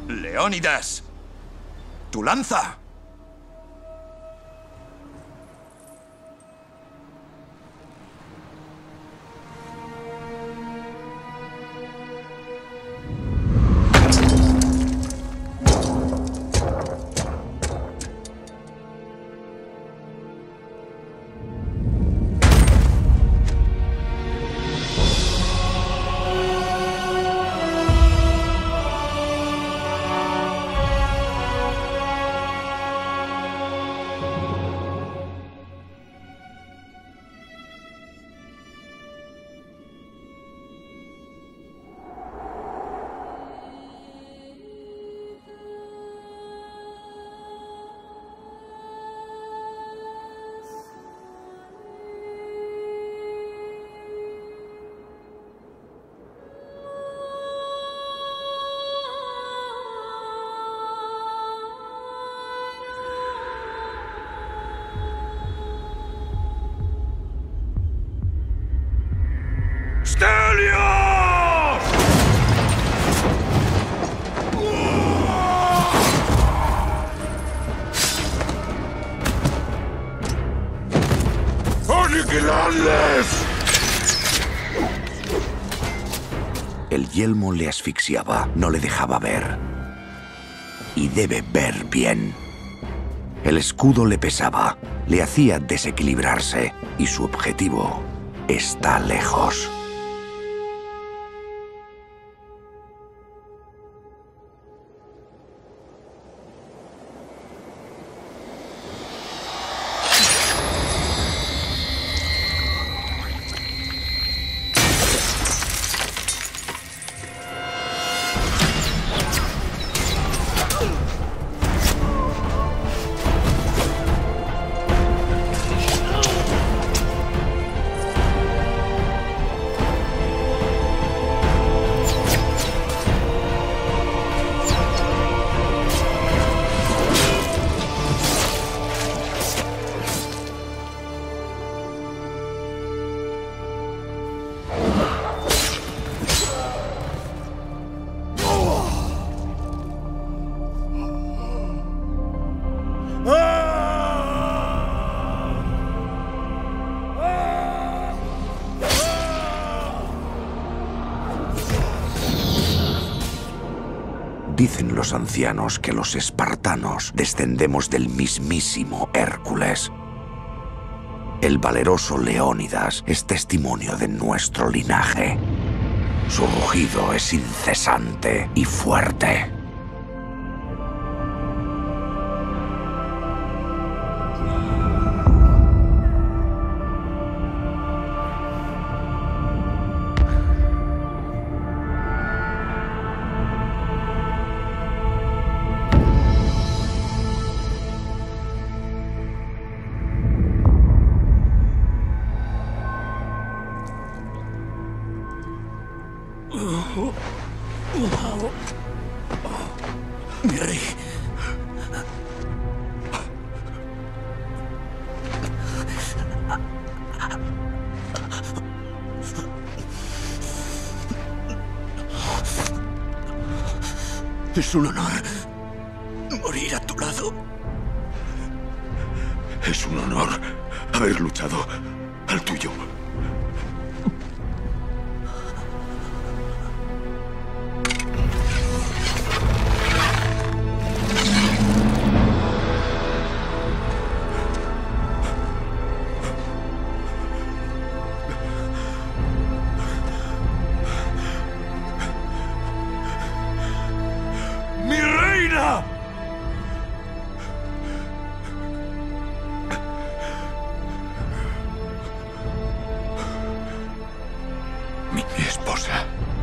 Leónidas, tu lanza. ¡Stelios! ¡Aniquiladles! El yelmo le asfixiaba, no le dejaba ver. Y debe ver bien. El escudo le pesaba, le hacía desequilibrarse, y su objetivo está lejos. Dicen los ancianos que los espartanos descendemos del mismísimo Hércules. El valeroso Leónidas es testimonio de nuestro linaje. Su rugido es incesante y fuerte. Mi rey. Es un honor morir a tu lado. Es un honor haber luchado al tuyo. ¡Mi reina! Mi esposa.